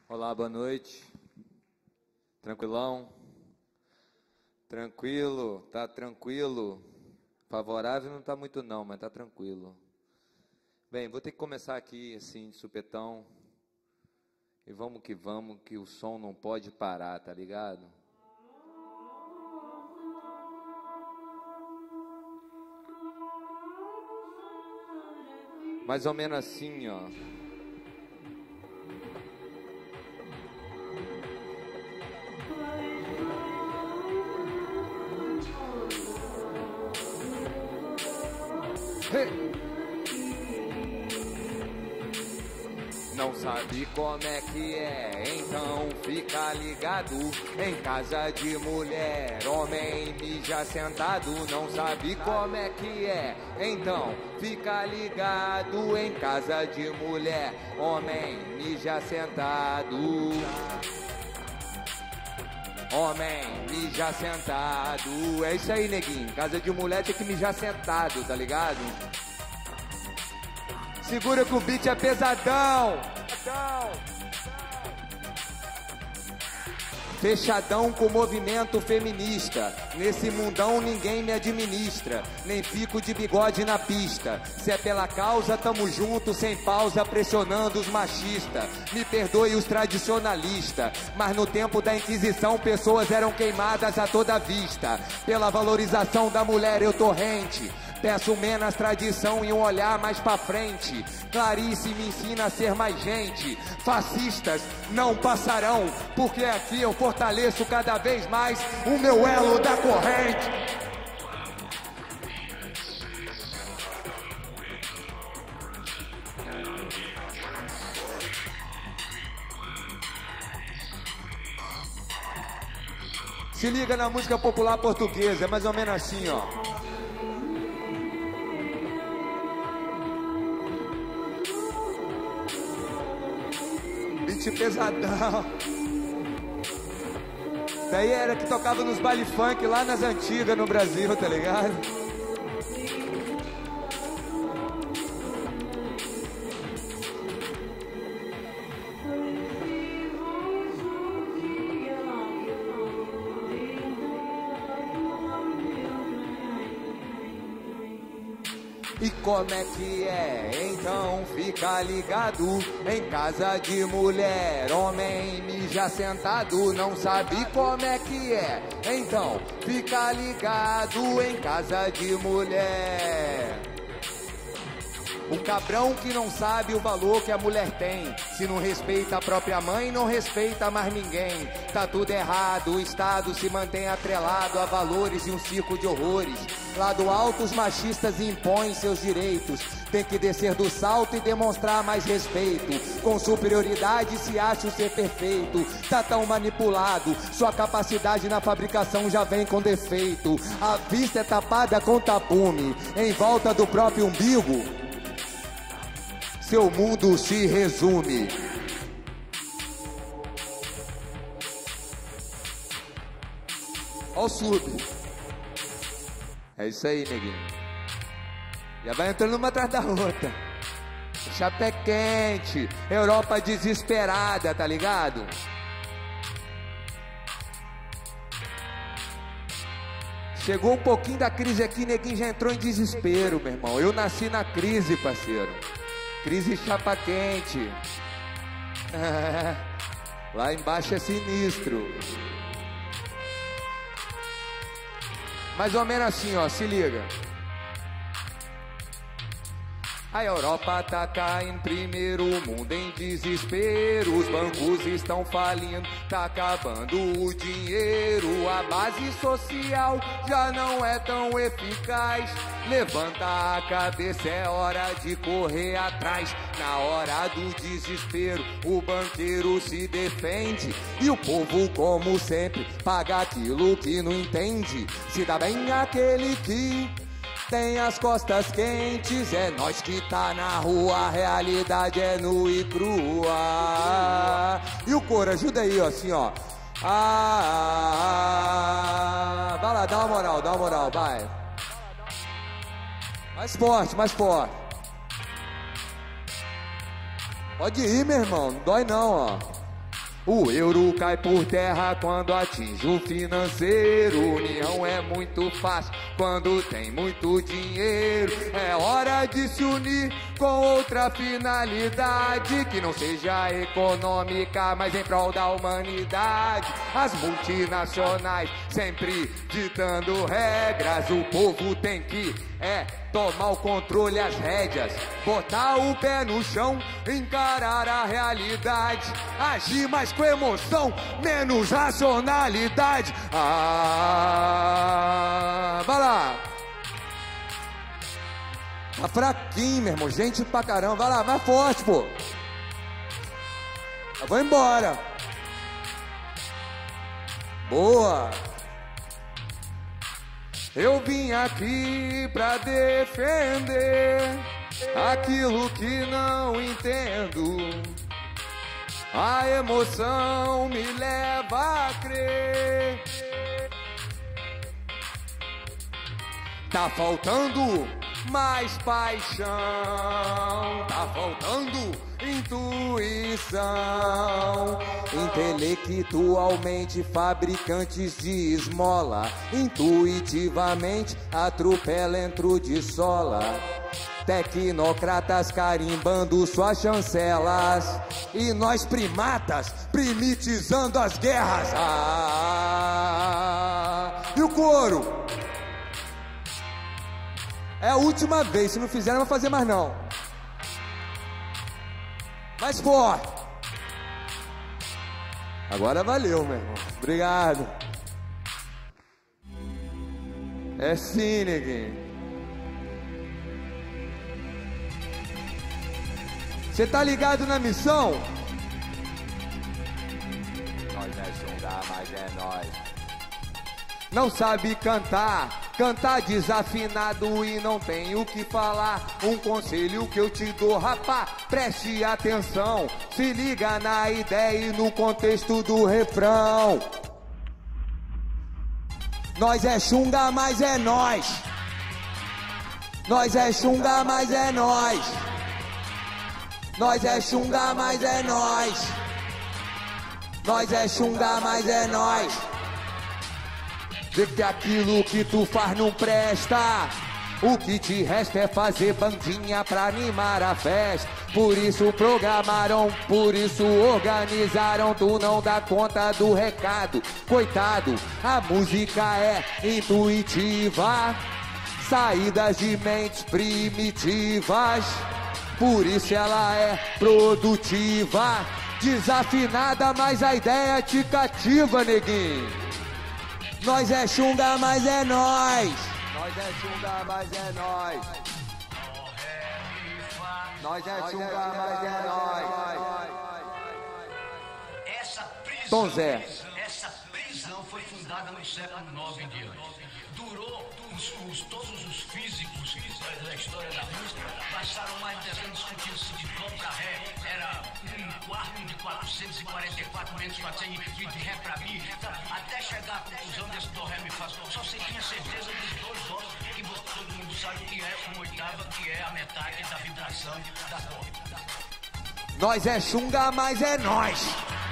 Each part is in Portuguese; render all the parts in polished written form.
Olá, boa noite. Tranquilão? Tranquilo, tá tranquilo. Favorável não tá muito não, mas tá tranquilo. Bem, vou ter que começar aqui assim, de supetão. E vamos, que o som não pode parar, tá ligado? Mais ou menos assim, ó. Não sabe como é que é, então fica ligado. Em casa de mulher, homem mija sentado. Não sabe como é que é, então fica ligado. Em casa de mulher, homem mija sentado. Homem mija sentado. É isso aí, neguinho. Casa de mulher tem que mijar sentado, tá ligado? Segura que o beat é pesadão. Fechadão com movimento feminista. Nesse mundão ninguém me administra. Nem fico de bigode na pista. Se é pela causa, tamo junto, sem pausa, pressionando os machistas. Me perdoe os tradicionalistas, mas no tempo da Inquisição pessoas eram queimadas a toda vista. Pela valorização da mulher eu tô rente. Peço menos tradição e um olhar mais pra frente. Clarice me ensina a ser mais gente. Fascistas não passarão, porque aqui eu fortaleço cada vez mais o meu elo da corrente. Se liga na música popular portuguesa, é mais ou menos assim, ó. Pesadão. Daí era que tocava nos baile funk lá nas antigas no Brasil, tá ligado? E como é que é? Então fica ligado. Em casa de mulher, homem mija sentado. Não sabe como é que é? Então fica ligado. Em casa de mulher. O cabrão que não sabe o valor que a mulher tem. Se não respeita a própria mãe, não respeita mais ninguém. Tá tudo errado, o Estado se mantém atrelado a valores e um circo de horrores. Lá do alto os machistas impõem seus direitos. Tem que descer do salto e demonstrar mais respeito. Com superioridade se acha o ser perfeito. Tá tão manipulado, sua capacidade na fabricação já vem com defeito. A vista é tapada com tapume. Em volta do próprio umbigo seu mundo se resume. Ó o sub. É isso aí, neguinho. Já vai entrando uma atrás da outra. Chapé quente, Europa desesperada, tá ligado? Chegou um pouquinho da crise aqui, neguinho já entrou em desespero, meu irmão. Eu nasci na crise, parceiro. Crise chapa quente. Lá embaixo é sinistro. Mais ou menos assim, ó, se liga. A Europa tá em primeiro, o mundo em desespero. Os bancos estão falindo, tá acabando o dinheiro. A base social já não é tão eficaz. Levanta a cabeça, é hora de correr atrás. Na hora do desespero, o banqueiro se defende. E o povo, como sempre, paga aquilo que não entende. Se dá bem aquele que tem as costas quentes, é nós que tá na rua, a realidade é nua e crua. E o coro, ajuda aí, ó, assim, ó. Vai lá, dá uma moral, vai. Mais forte, mais forte. Pode ir, meu irmão, não dói não, ó. O euro cai por terra quando atinge o financeiro. União é muito fácil quando tem muito dinheiro. É hora de se unir com outra finalidade, que não seja econômica, mas em prol da humanidade. As multinacionais sempre ditando regras. O povo tem que tomar o controle, as rédeas, botar o pé no chão, encarar a realidade, agir mais com emoção, menos racionalidade. Vai lá. Tá fraquinho, meu irmão, gente pra caramba. Vai lá, mais forte, pô. Eu vou embora. Boa. Eu vim aqui pra defender aquilo que não entendo. A emoção me leva a crer. Tá faltando mais paixão, tá faltando intuição. Intelectualmente fabricantes de esmola, intuitivamente atropela entro de sola. Tecnocratas carimbando suas chancelas, e nós primatas primitizando as guerras. E o coro? É a última vez, se não fizer não vou fazer mais não. Mais forte. Agora valeu, meu irmão. Obrigado. É sim, neguinho. Você tá ligado na missão? Nós é Xungá, mas é nós. Não sabe cantar, cantar desafinado e não tem o que falar. Um conselho que eu te dou, rapá, preste atenção. Se liga na ideia e no contexto do refrão. Nós é Xungá, mas é nós. Nós é Xungá, mas é nós. Nós é Xungá, mas é nós. Nós é Xungá, mas é nós. Vê que aquilo que tu faz não presta. O que te resta é fazer bandinha pra animar a festa. Por isso programaram, por isso organizaram. Tu não dá conta do recado, coitado. A música é intuitiva, saídas de mentes primitivas. Por isso ela é produtiva. Desafinada, mas a ideia te cativa, neguinho. Nós é Xungá, mas é nós. Nós é Xungá, mas é nós. Nós é Xungá, mas é nós. Tom Zé. Essa prisão foi fundada no século IX em diante. Durou todos os físicos da história da música passaram mais de 10 anos discutindo se de dó pra ré era um quarto de 444 menos 400 de ré pra mi, até chegar à conclusão desse dó ré mi fá. Só você tinha certeza dos dois dós, que todo mundo sabe que é uma oitava, que é a metade da vibração da dó. Nós é Xungá, mas é nós.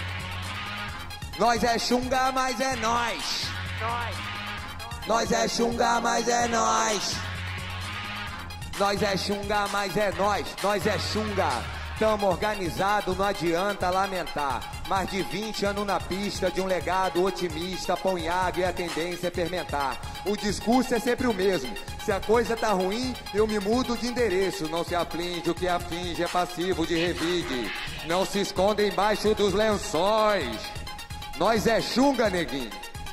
Nós é Xungá, mas é nós. Nós é Xungá, mas é nós. Nós é Xungá, mas é nós. Nós é Xungá. Tamo organizado, não adianta lamentar. Mais de 20 anos na pista de um legado otimista. Pão e água e a tendência é fermentar. O discurso é sempre o mesmo. Se a coisa tá ruim, eu me mudo de endereço. Não se aflige, o que afinge é passivo de revide. Não se esconda embaixo dos lençóis. Nós é Xungá, neguinho.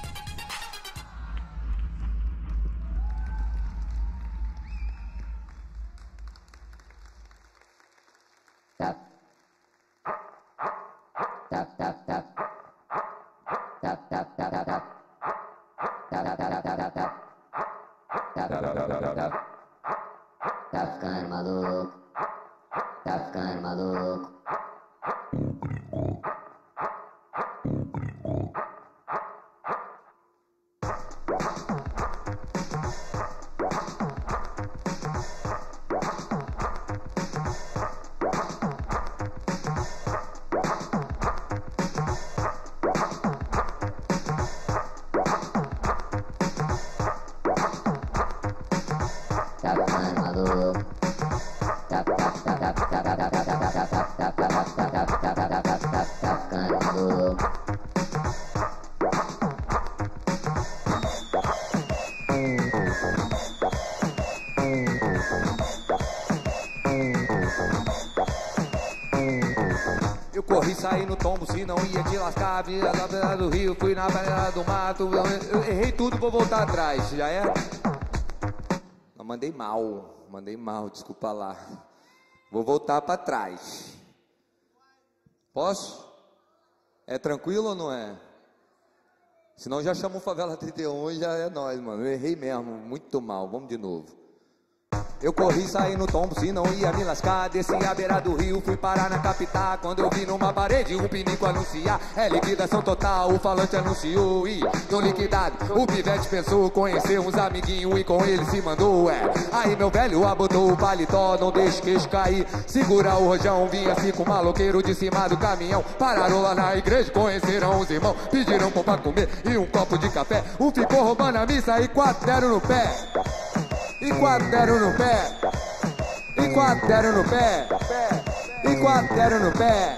Tá ficando maluco. Tá ficando maluco. corri, saí no tombo, se não ia te lascar. Via da beira do rio, fui na beira do mato. Eu errei tudo, vou voltar atrás. Já é? Não, mandei mal, desculpa lá. Vou voltar pra trás. Posso? É tranquilo ou não é? Senão já chamo o Favela 31 e já é nóis, mano. Eu errei mesmo, muito mal. Vamos de novo. Eu corri, saí no tombo, se não ia me lascar. Desci a beira do rio, fui parar na capital. Quando eu vi numa parede um pinico anunciar, é liquidação total, o falante anunciou. E tô liquidado, o pivete pensou, conheceu uns amiguinhos e com ele se mandou. Aí meu velho abotou o paletó, não deixe queixo cair. Segura o rojão, vinha assim com o maloqueiro de cima do caminhão. Pararam lá na igreja, conheceram os irmãos. Pediram pão pra comer e um copo de café. Um ficou roubando a missa e 4 deram no pé. E 4 deram no pé, e 4 deram no pé, e 4 deram no pé.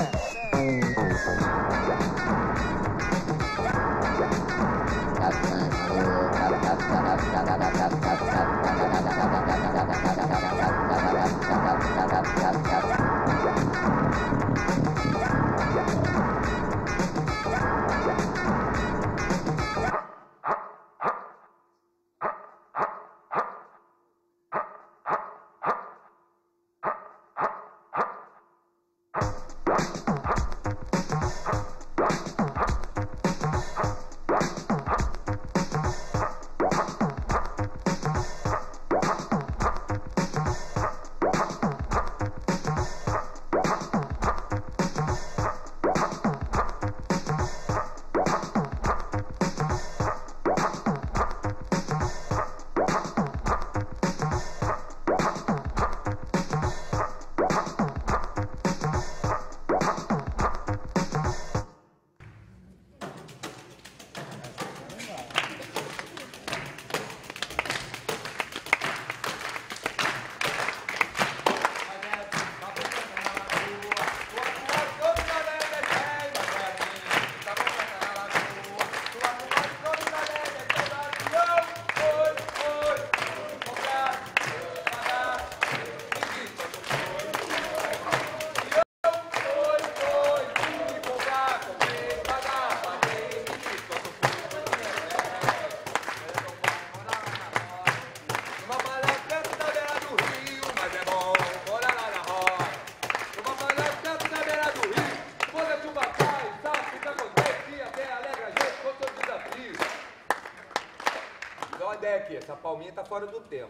Essa palminha tá fora do tempo.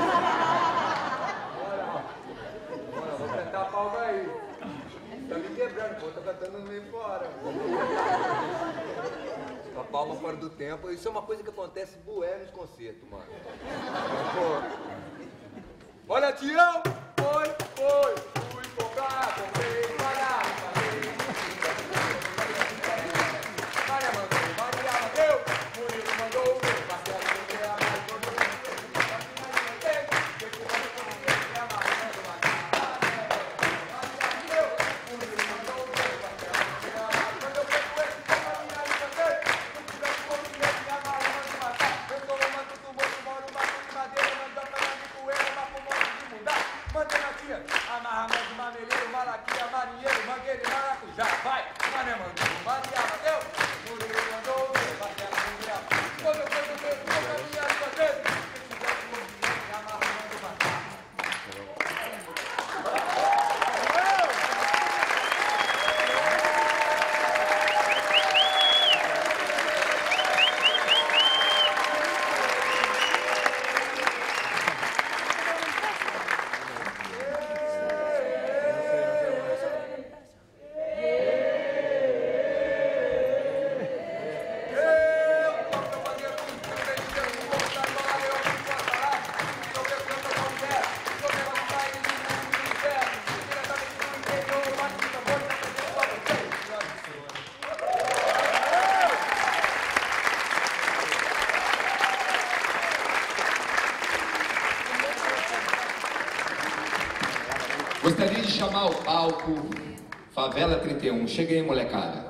Bora, vou cantar a palma aí. Tá me quebrando, pô, tô cantando no meio fora. A palma fora do tempo, isso é uma coisa que acontece bué nos concertos, mano. Pô. Olha, Tião! Fui comprar, comprei, parar, parei. Maria mandou, Murilo mandou, Marcelo mandou, Gostaria de chamar ao palco Favela 31. Chega aí, molecada.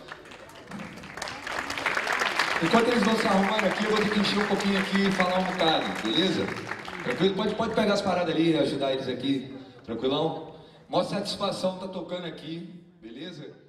Enquanto eles vão se arrumando aqui, eu vou ter que encher um pouquinho aqui e falar um bocado, beleza? Tranquilo? Pode pegar as paradas ali e ajudar eles aqui. Tranquilão? Maior satisfação tá tocando aqui, beleza?